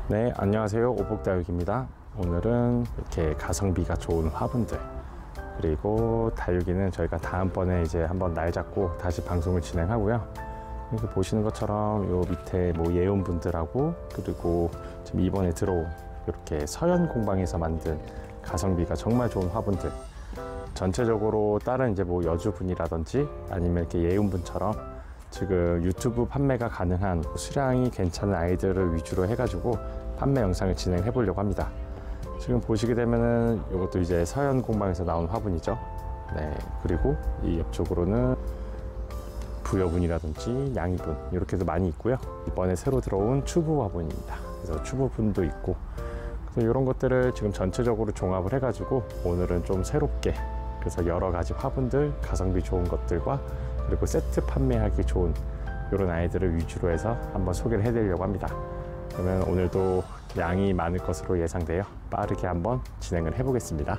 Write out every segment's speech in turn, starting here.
네, 안녕하세요. 오복다육입니다. 오늘은 이렇게 가성비가 좋은 화분들, 그리고 다육이는 저희가 다음번에 이제 한번 날 잡고 다시 방송을 진행하고요. 이렇게 보시는 것처럼 요 밑에 뭐 예온분들하고, 그리고 지금 이번에 들어온 이렇게 서현 공방에서 만든 가성비가 정말 좋은 화분들, 전체적으로 다른 이제 뭐 여주분이라든지 아니면 이렇게 예온분처럼 지금 유튜브 판매가 가능한 수량이 괜찮은 아이들을 위주로 해가지고 판매 영상을 진행해 보려고 합니다. 지금 보시게 되면은 이것도 이제 서현 공방에서 나온 화분이죠. 네, 그리고 이 옆쪽으로는 부여분이라든지 양이분 이렇게도 많이 있고요. 이번에 새로 들어온 추부 화분입니다. 그래서 추부분도 있고, 그래서 이런 것들을 지금 전체적으로 종합을 해가지고 오늘은 좀 새롭게, 그래서 여러 가지 화분들, 가성비 좋은 것들과 그리고 세트 판매하기 좋은 이런 아이들을 위주로 해서 한번 소개를 해드리려고 합니다. 그러면 오늘도 양이 많을 것으로 예상돼요. 빠르게 한번 진행을 해보겠습니다.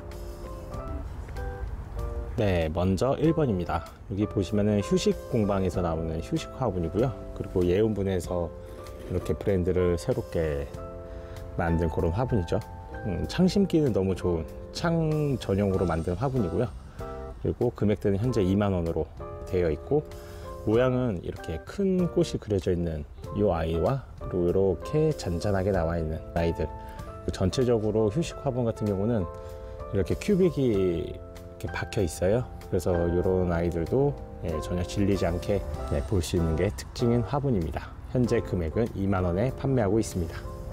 네, 먼저 1번입니다. 여기 보시면은 휴식 공방에서 나오는 휴식 화분이고요. 그리고 예온분에서 이렇게 브랜드를 새롭게 만든 그런 화분이죠. 창 심기는 너무 좋은 창 전용으로 만든 화분이고요. 그리고 금액대는 현재 2만원으로 되어 있고, 모양은 이렇게 큰 꽃이 그려져 있는 이 아이와 그리고 이렇게 잔잔하게 나와 있는 아이들, 전체적으로 휴식 화분 같은 경우는 이렇게 큐빅이 이렇게 박혀 있어요. 그래서 이런 아이들도 전혀 질리지 않게 볼 수 있는 게 특징인 화분입니다. 현재 금액은 2만원에 판매하고 있습니다.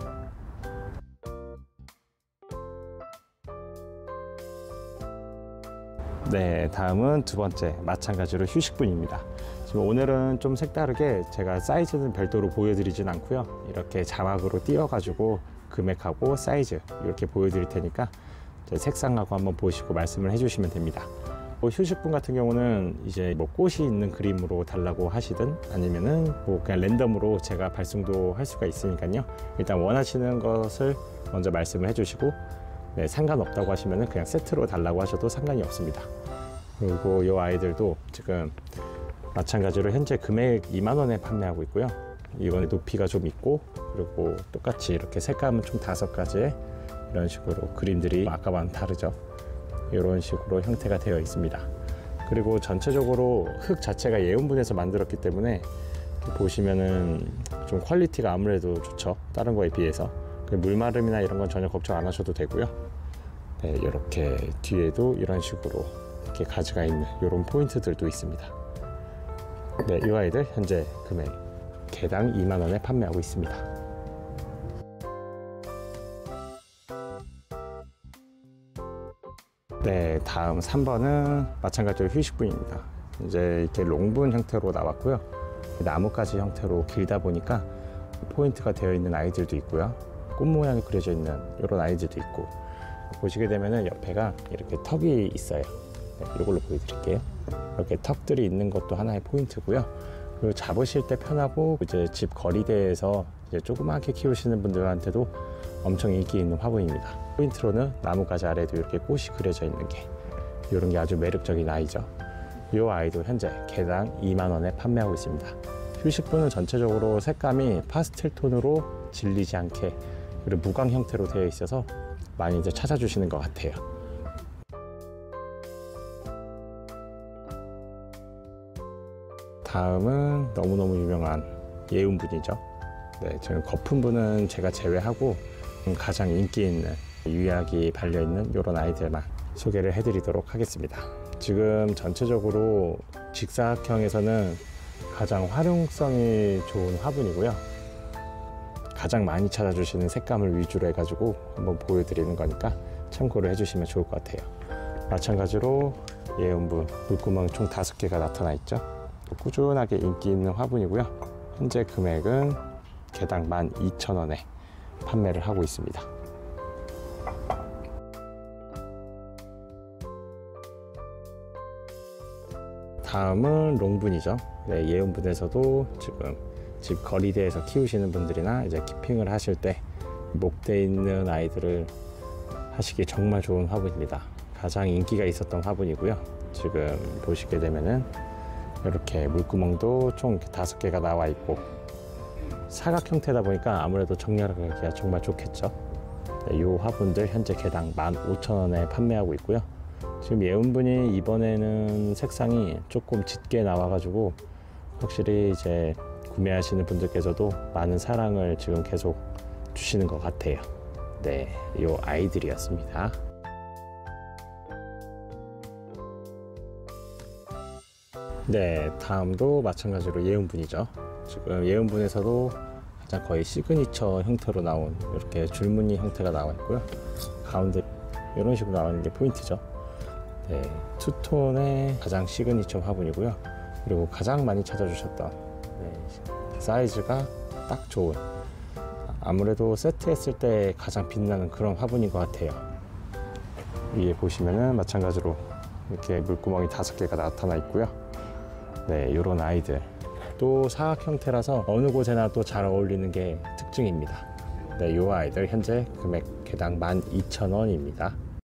네, 다음은 두 번째, 마찬가지로 휴식분입니다. 지금 오늘은 좀 색다르게 제가 사이즈는 별도로 보여드리진 않고요. 이렇게 자막으로 띄워가지고 금액하고 사이즈 이렇게 보여드릴 테니까 색상하고 한번 보시고 말씀을 해주시면 됩니다. 휴식분 같은 경우는 이제 뭐 꽃이 있는 그림으로 달라고 하시든 아니면은 뭐 그냥 랜덤으로 제가 발송도 할 수가 있으니까요. 일단 원하시는 것을 먼저 말씀을 해주시고, 네, 상관없다고 하시면은 그냥 세트로 달라고 하셔도 상관이 없습니다. 그리고 이 아이들도 지금 마찬가지로 현재 금액 2만원에 판매하고 있고요. 이거는 높이가 좀 있고, 그리고 똑같이 이렇게 색감은 총 5가지의 이런 식으로 그림들이 아까와는 다르죠. 이런 식으로 형태가 되어 있습니다. 그리고 전체적으로 흙 자체가 예온분에서 만들었기 때문에 보시면은 좀 퀄리티가 아무래도 좋죠. 다른 거에 비해서. 물마름이나 이런 건 전혀 걱정 안 하셔도 되고요. 네, 이렇게 뒤에도 이런 식으로 이렇게 가지가 있는 이런 포인트들도 있습니다. 네, 이 아이들 현재 금액 개당 2만원에 판매하고 있습니다. 네, 다음 3번은 마찬가지로 휴식분입니다. 이제 이렇게 롱분 형태로 나왔고요. 나뭇가지 형태로 길다 보니까 포인트가 되어 있는 아이들도 있고요. 꽃 모양이 그려져 있는 이런 아이들도 있고, 보시게 되면은 옆에가 이렇게 턱이 있어요. 네, 이걸로 보여드릴게요. 이렇게 턱들이 있는 것도 하나의 포인트고요. 그리고 잡으실 때 편하고, 이제 집 거리대에서 이제 조그맣게 키우시는 분들한테도 엄청 인기 있는 화분입니다. 포인트로는 나뭇가지 아래도 이렇게 꽃이 그려져 있는 게, 이런 게 아주 매력적인 아이죠. 이 아이도 현재 개당 2만원에 판매하고 있습니다. 휴식분은 전체적으로 색감이 파스텔 톤으로 질리지 않게, 그리고 무광 형태로 되어 있어서 많이 이제 찾아주시는 것 같아요. 다음은 너무너무 유명한 예온분이죠. 네, 지금 거품분은 제가 제외하고 가장 인기 있는 유약이 발려있는 이런 아이들만 소개를 해드리도록 하겠습니다. 지금 전체적으로 직사각형에서는 가장 활용성이 좋은 화분이고요. 가장 많이 찾아주시는 색감을 위주로 해가지고 한번 보여드리는 거니까 참고를 해주시면 좋을 것 같아요. 마찬가지로 예온분 물구멍 총 5개가 나타나 있죠. 꾸준하게 인기 있는 화분이고요. 현재 금액은 개당 12,000원에 판매를 하고 있습니다. 다음은 롱분이죠. 네, 예온분에서도 지금 집 거리대에서 키우시는 분들이나 이제 키핑을 하실 때 목대 있는 아이들을 하시기 정말 좋은 화분입니다. 가장 인기가 있었던 화분이고요. 지금 보시게 되면은 이렇게 물구멍도 총 5개가 나와 있고, 사각 형태다 보니까 아무래도 정렬하기가 정말 좋겠죠. 네, 이 화분들 현재 개당 15,000원에 판매하고 있고요. 지금 예은분이 이번에는 색상이 조금 짙게 나와가지고 확실히 이제 구매하시는 분들께서도 많은 사랑을 지금 계속 주시는 것 같아요. 네, 이 아이들이었습니다. 네, 다음도 마찬가지로 예은분이죠. 지금 예은분에서도 가장 거의 시그니처 형태로 나온 이렇게 줄무늬 형태가 나와 있고요. 가운데 이런 식으로 나오는 게 포인트죠. 네, 투톤의 가장 시그니처 화분이고요. 그리고 가장 많이 찾아주셨던 사이즈가 딱 좋은, 아무래도 세트했을 때 가장 빛나는 그런 화분인 것 같아요. 위에 보시면은 마찬가지로 이렇게 물구멍이 5개가 나타나 있고요. 네, 이런 아이들 또 사각 형태라서 어느 곳에나 또 잘 어울리는 게 특징입니다. 네, 이 아이들 현재 금액 개당 12,000원입니다.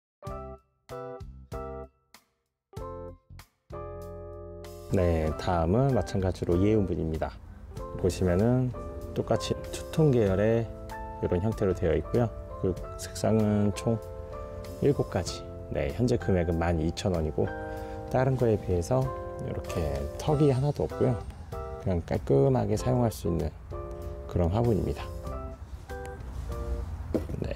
네, 다음은 마찬가지로 예은분입니다. 보시면은 똑같이 투톤 계열의 이런 형태로 되어 있고요. 그 색상은 총 7가지. 네, 현재 금액은 12,000원이고 다른 거에 비해서 이렇게 턱이 하나도 없고요. 그냥 깔끔하게 사용할 수 있는 그런 화분입니다. 네.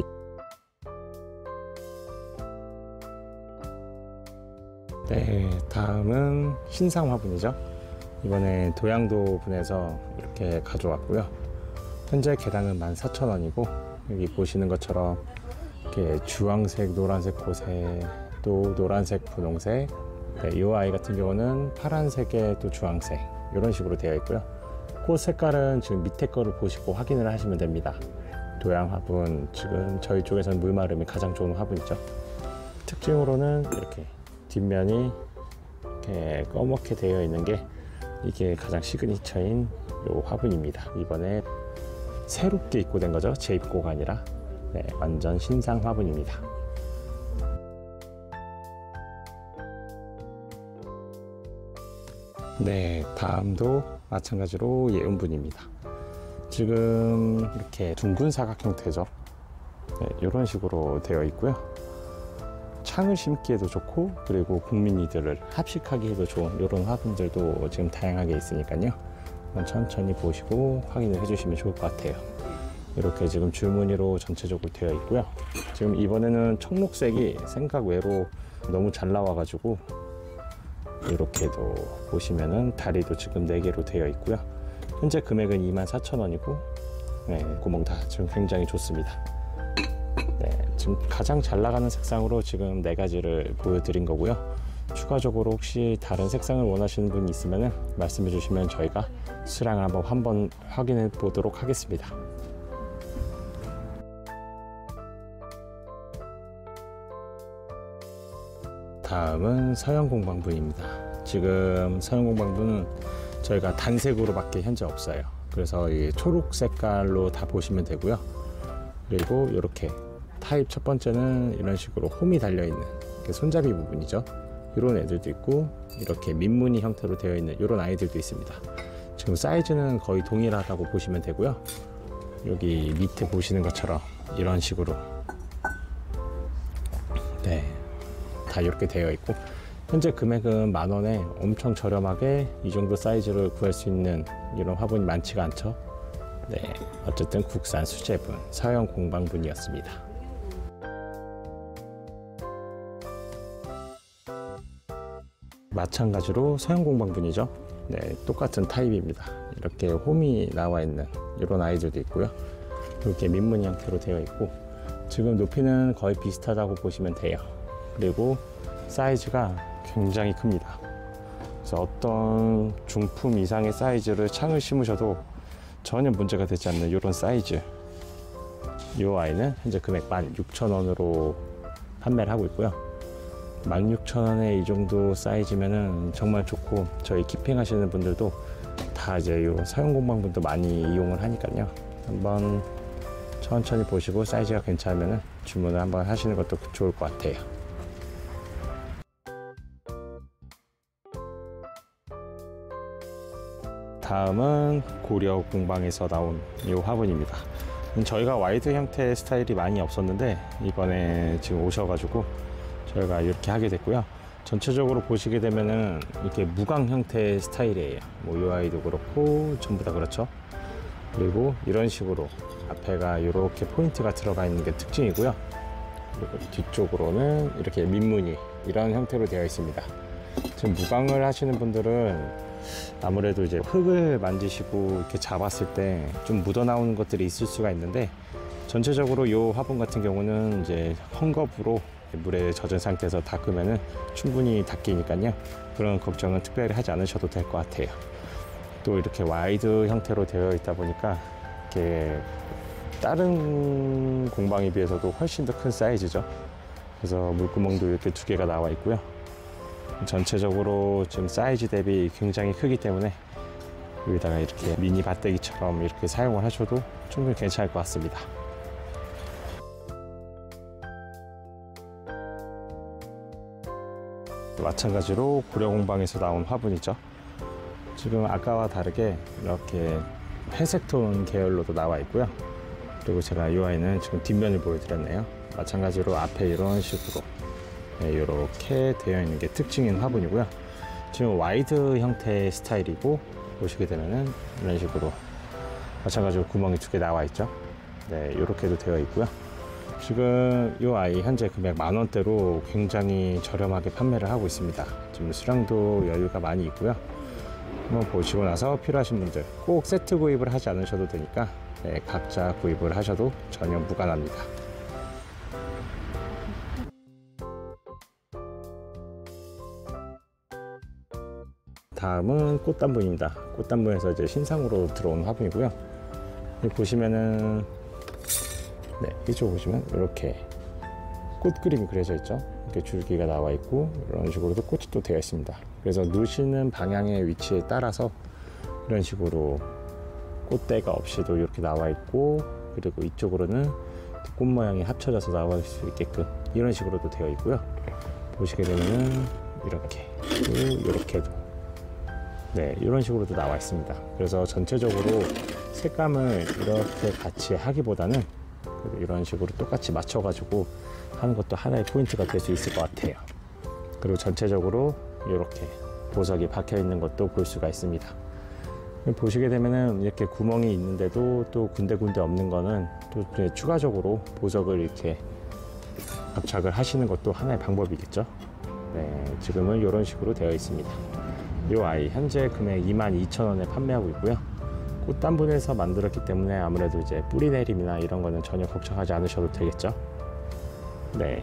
네, 다음은 신상 화분이죠. 이번에 도양도 분에서 이렇게 가져왔고요. 현재 개당은 14,000원이고 여기 보시는 것처럼 이렇게 주황색, 노란색 곳에 또 노란색, 분홍색, 네, 이 아이 같은 경우는 파란색에 또 주황색 이런 식으로 되어 있고요. 꽃 색깔은 지금 밑에 거를 보시고 확인을 하시면 됩니다. 도양 화분, 지금 저희 쪽에서는 물마름이 가장 좋은 화분이죠. 특징으로는 이렇게 뒷면이 이렇게 검게 되어 있는 게 이게 가장 시그니처인 이 화분입니다. 이번에 새롭게 입고된 거죠. 재입고가 아니라. 네, 완전 신상 화분입니다. 네, 다음도 마찬가지로 예은분입니다. 지금 이렇게 둥근 사각 형태죠. 네, 이런 식으로 되어 있고요. 창을 심기에도 좋고 그리고 국민이들을 합식하기에도 좋은 이런 화분들도 지금 다양하게 있으니까요. 한번 천천히 보시고 확인을 해주시면 좋을 것 같아요. 이렇게 지금 줄무늬로 전체적으로 되어 있고요. 지금 이번에는 청록색이 생각 외로 너무 잘 나와가지고 이렇게도 보시면은 다리도 지금 4개로 되어 있고요. 현재 금액은 24,000원이고 네, 구멍 다 지금 굉장히 좋습니다. 네, 지금 가장 잘 나가는 색상으로 지금 4가지를 보여드린 거고요. 추가적으로 혹시 다른 색상을 원하시는 분이 있으면 말씀해 주시면 저희가 수량을 한번 확인해 보도록 하겠습니다. 다음은 서현공방분입니다. 지금 서현공방분은 저희가 단색으로 밖에 현재 없어요. 그래서 이 초록 색깔로 다 보시면 되고요. 그리고 이렇게 타입 첫 번째는 이런 식으로 홈이 달려있는 손잡이 부분이죠. 이런 애들도 있고 이렇게 민무늬 형태로 되어 있는 이런 아이들도 있습니다. 지금 사이즈는 거의 동일하다고 보시면 되고요. 여기 밑에 보시는 것처럼 이런 식으로 네, 다 이렇게 되어 있고 현재 금액은 10,000원에 엄청 저렴하게 이 정도 사이즈를 구할 수 있는 이런 화분이 많지가 않죠. 네, 어쨌든 국산 수제분 서현공방분이었습니다. 마찬가지로 서현공방분이죠. 네, 똑같은 타입입니다. 이렇게 홈이 나와 있는 이런 아이들도 있고요. 이렇게 민무늬 형태로 되어 있고 지금 높이는 거의 비슷하다고 보시면 돼요. 그리고 사이즈가 굉장히 큽니다. 그래서 어떤 중품 이상의 사이즈를 창을 심으셔도 전혀 문제가 되지 않는 이런 사이즈. 이 아이는 현재 금액 16,000원으로 판매를 하고 있고요. 16,000원에 이 정도 사이즈면은 정말 좋고 저희 키핑 하시는 분들도 다 이제 이 서현공방분도 많이 이용을 하니까요. 한번 천천히 보시고 사이즈가 괜찮으면 주문을 한번 하시는 것도 좋을 것 같아요. 다음은 고려 공방에서 나온 이 화분입니다. 저희가 와이드 형태의 스타일이 많이 없었는데 이번에 지금 오셔가지고 저희가 이렇게 하게 됐고요. 전체적으로 보시게 되면은 이렇게 무광 형태의 스타일이에요. 뭐 이 아이도 그렇고 전부 다 그렇죠. 그리고 이런 식으로 앞에가 이렇게 포인트가 들어가 있는 게 특징이고요. 그리고 뒤쪽으로는 이렇게 민무늬 이런 형태로 되어 있습니다. 지금 무광을 하시는 분들은 아무래도 이제 흙을 만지시고 이렇게 잡았을 때 좀 묻어 나오는 것들이 있을 수가 있는데, 전체적으로 이 화분 같은 경우는 이제 헝겊으로 물에 젖은 상태에서 닦으면은 충분히 닦이니까요. 그런 걱정은 특별히 하지 않으셔도 될 것 같아요. 또 이렇게 와이드 형태로 되어 있다 보니까 이렇게 다른 공방에 비해서도 훨씬 더 큰 사이즈죠. 그래서 물구멍도 이렇게 두 개가 나와 있고요. 전체적으로 지금 사이즈 대비 굉장히 크기 때문에 여기다가 이렇게 미니 밭대기처럼 이렇게 사용을 하셔도 충분히 괜찮을 것 같습니다. 마찬가지로 고려공방에서 나온 화분이죠. 지금 아까와 다르게 이렇게 회색 톤 계열로도 나와 있고요. 그리고 제가 이 아이는 지금 뒷면을 보여드렸네요. 마찬가지로 앞에 이런 식으로 이렇게 되어 있는 게 특징인 화분이고요. 지금 와이드 형태의 스타일이고, 보시게 되면은 이런 식으로 마찬가지로 구멍이 두 개 나와 있죠. 네, 이렇게도 되어 있고요. 지금 이 아이 현재 금액 10,000원대로 굉장히 저렴하게 판매를 하고 있습니다. 지금 수량도 여유가 많이 있고요. 한번 보시고 나서 필요하신 분들 꼭 세트 구입을 하지 않으셔도 되니까 네, 각자 구입을 하셔도 전혀 무관합니다. 다음은 꽃단부입니다. 꽃단부에서 이제 신상으로 들어온 화분이고요. 여기 보시면은 네, 이쪽 보시면 이렇게 꽃 그림이 그려져 있죠. 이렇게 줄기가 나와 있고 이런 식으로도 꽃이 또 되어 있습니다. 그래서 누시는 방향의 위치에 따라서 이런 식으로 꽃대가 없이도 이렇게 나와 있고, 그리고 이쪽으로는 꽃 모양이 합쳐져서 나올 수 있게끔 이런 식으로도 되어 있고요. 보시게 되면은 이렇게 이렇게도 네, 이런 식으로도 나와 있습니다. 그래서 전체적으로 색감을 이렇게 같이 하기보다는 이런 식으로 똑같이 맞춰가지고 하는 것도 하나의 포인트가 될 수 있을 것 같아요. 그리고 전체적으로 이렇게 보석이 박혀 있는 것도 볼 수가 있습니다. 보시게 되면은 이렇게 구멍이 있는데도 또 군데군데 없는 거는 또 추가적으로 보석을 이렇게 압착을 하시는 것도 하나의 방법이겠죠. 네, 지금은 이런 식으로 되어 있습니다. 이 아이 현재 금액 22,000원에 판매하고 있고요. 꽃단분에서 만들었기 때문에 아무래도 이제 뿌리 내림이나 이런 거는 전혀 걱정하지 않으셔도 되겠죠. 네.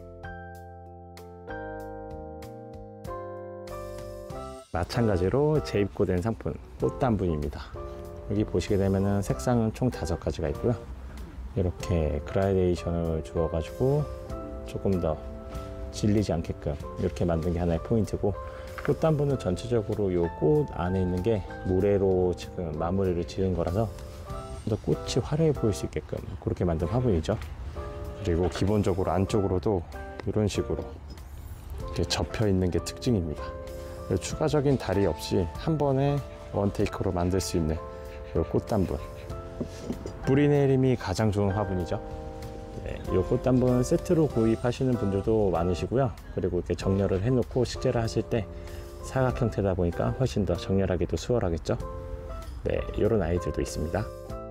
마찬가지로 재입고된 상품 꽃단분입니다. 여기 보시게 되면은 색상은 총 5가지가 있고요. 이렇게 그라데이션을 주어 가지고 조금 더 질리지 않게끔 이렇게 만든 게 하나의 포인트고, 꽃단분은 전체적으로 이 꽃 안에 있는 게 모래로 지금 마무리를 지은 거라서 더 꽃이 화려해 보일 수 있게끔 그렇게 만든 화분이죠. 그리고 기본적으로 안쪽으로도 이런 식으로 이렇게 접혀 있는 게 특징입니다. 추가적인 다리 없이 한 번에 원테이크로 만들 수 있는 이 꽃단분, 뿌리 내림이 가장 좋은 화분이죠. 네, 이 꽃단분 세트로 구입하시는 분들도 많으시고요. 그리고 이렇게 정렬을 해놓고 식재를 하실 때 사각 형태다 보니까 훨씬 더 정렬하기도 수월하겠죠. 네, 이런 아이들도 있습니다.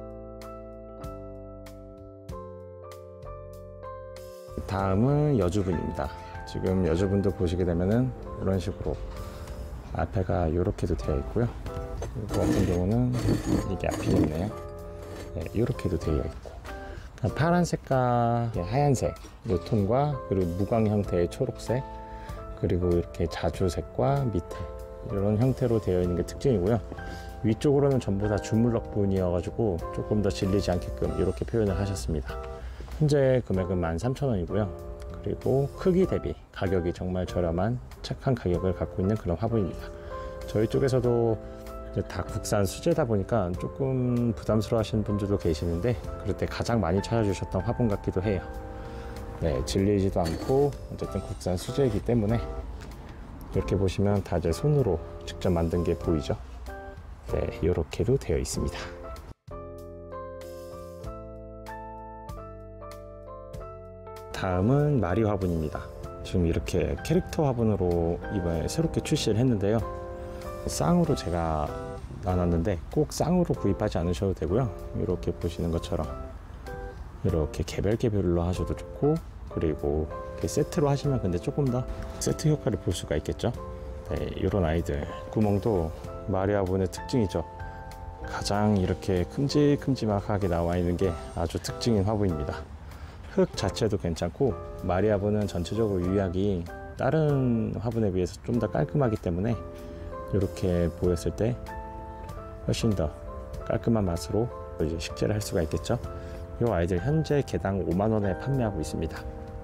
다음은 여주분입니다. 지금 여주분도 보시게 되면은 이런 식으로 앞에가 이렇게도 되어 있고요. 이거 같은 경우는 이게 앞이 있네요. 네, 이렇게도 되어 있고, 파란색과 하얀색 이 톤과 그리고 무광 형태의 초록색, 그리고 이렇게 자주색과 밑에 이런 형태로 되어 있는 게 특징이고요. 위쪽으로는 전부 다 주물럭분이어 가지고 조금 더 질리지 않게끔 이렇게 표현을 하셨습니다. 현재 금액은 13,000원이고요. 그리고 크기 대비 가격이 정말 저렴한 착한 가격을 갖고 있는 그런 화분입니다. 저희 쪽에서도 다 국산 수제다 보니까 조금 부담스러워 하시는 분들도 계시는데, 그럴 때 가장 많이 찾아주셨던 화분 같기도 해요. 네, 질리지도 않고 어쨌든 국산 수제이기 때문에 이렇게 보시면 다들 손으로 직접 만든 게 보이죠. 네, 이렇게도 되어 있습니다. 다음은 마리 화분입니다. 지금 이렇게 캐릭터 화분으로 이번에 새롭게 출시를 했는데요. 쌍으로 제가 나눴는데 꼭 쌍으로 구입하지 않으셔도 되고요. 이렇게 보시는 것처럼 이렇게 개별로 하셔도 좋고, 그리고 이렇게 세트로 하시면 근데 조금 더 세트 효과를 볼 수가 있겠죠. 네, 이런 아이들 구멍도 마리 화분의 특징이죠. 가장 이렇게 큼직큼직하게 나와 있는 게 아주 특징인 화분입니다. 흙 자체도 괜찮고, 마리 화분은 전체적으로 유약이 다른 화분에 비해서 좀 더 깔끔하기 때문에 이렇게 보였을 때 훨씬 더 깔끔한 맛으로 이제 식재를 할 수가 있겠죠. 이 아이들 현재 개당 5만원에 판매하고 있습니다.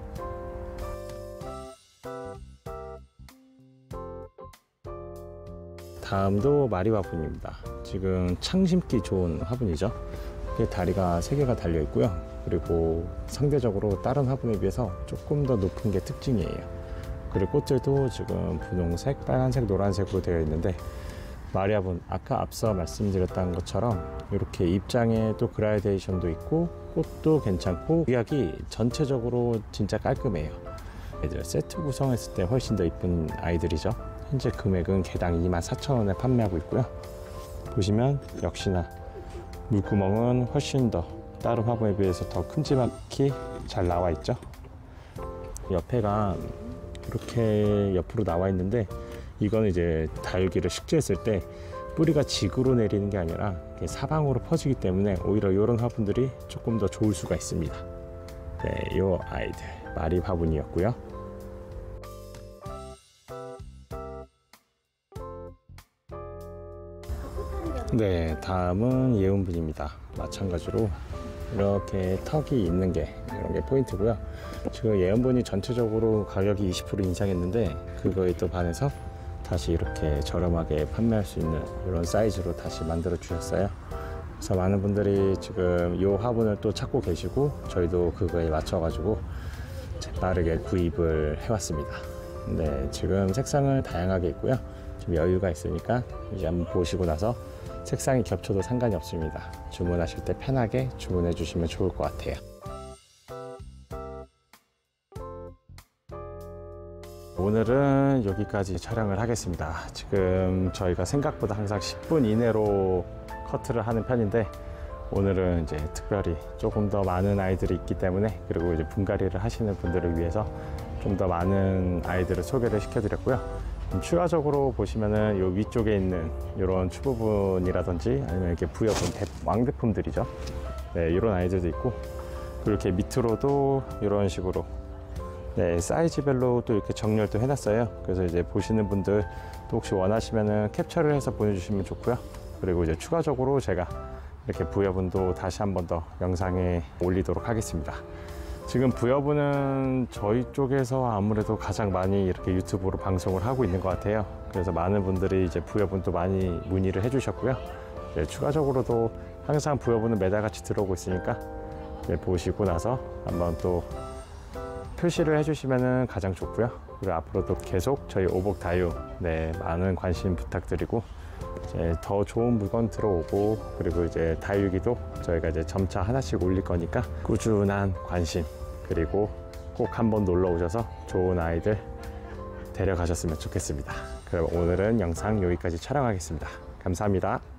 다음도 마리 화분입니다. 지금 창 심기 좋은 화분이죠. 다리가 3개가 달려 있고요. 그리고 상대적으로 다른 화분에 비해서 조금 더 높은 게 특징이에요. 그리고 꽃들도 지금 분홍색, 빨간색, 노란색으로 되어 있는데, 마리 화분 아까 앞서 말씀드렸던 것처럼 이렇게 입장에 또 그라데이션도 있고 꽃도 괜찮고 유약이 전체적으로 진짜 깔끔해요. 애들 세트 구성했을 때 훨씬 더 이쁜 아이들이죠. 현재 금액은 개당 24,000원에 판매하고 있고요. 보시면 역시나 물구멍은 훨씬 더 다른 화분에 비해서 더 큼지막히 잘 나와 있죠. 옆에가 이렇게 옆으로 나와 있는데, 이거는 이제 다육이를 식재했을 때 뿌리가 직으로 내리는 게 아니라 사방으로 퍼지기 때문에 오히려 이런 화분들이 조금 더 좋을 수가 있습니다. 네, 이 아이들 마리 화분이었고요. 네, 다음은 예온분입니다. 마찬가지로 이렇게 턱이 있는 게 이런 게 포인트고요. 지금 예온분이 전체적으로 가격이 20% 인상했는데, 그거에 또 반해서 다시 이렇게 저렴하게 판매할 수 있는 이런 사이즈로 다시 만들어 주셨어요. 그래서 많은 분들이 지금 이 화분을 또 찾고 계시고, 저희도 그거에 맞춰 가지고 빠르게 구입을 해왔습니다. 네, 지금 색상을 다양하게 있고요. 좀 여유가 있으니까 이제 한번 보시고 나서 색상이 겹쳐도 상관이 없습니다. 주문하실 때 편하게 주문해 주시면 좋을 것 같아요. 오늘은 여기까지 촬영을 하겠습니다. 지금 저희가 생각보다 항상 10분 이내로 커트를 하는 편인데, 오늘은 이제 특별히 조금 더 많은 아이들이 있기 때문에, 그리고 이제 분갈이를 하시는 분들을 위해서 좀 더 많은 아이들을 소개를 시켜드렸고요. 추가적으로 보시면은 요 위쪽에 있는 이런 추부분이라든지 아니면 이렇게 부여분 왕대품들이죠. 네, 이런 아이들도 있고, 그렇게 밑으로도 이런 식으로 네, 사이즈별로 또 이렇게 정렬도 해놨어요. 그래서 이제 보시는 분들 또 혹시 원하시면은 캡처를 해서 보내주시면 좋고요. 그리고 이제 추가적으로 제가 이렇게 부여분도 다시 한 번 더 영상에 올리도록 하겠습니다. 지금 부여분은 저희 쪽에서 아무래도 가장 많이 이렇게 유튜브로 방송을 하고 있는 것 같아요. 그래서 많은 분들이 이제 부여분도 많이 문의를 해주셨고요. 네, 추가적으로도 항상 부여분은 매달같이 들어오고 있으니까 네, 보시고 나서 한번 또 표시를 해주시면 가장 좋고요. 그리고 앞으로도 계속 저희 오복 다육 네, 많은 관심 부탁드리고, 이제 더 좋은 물건 들어오고, 그리고 이제 다육이도 저희가 이제 점차 하나씩 올릴 거니까 꾸준한 관심, 그리고 꼭 한번 놀러 오셔서 좋은 아이들 데려가셨으면 좋겠습니다. 그럼 오늘은 영상 여기까지 촬영하겠습니다. 감사합니다.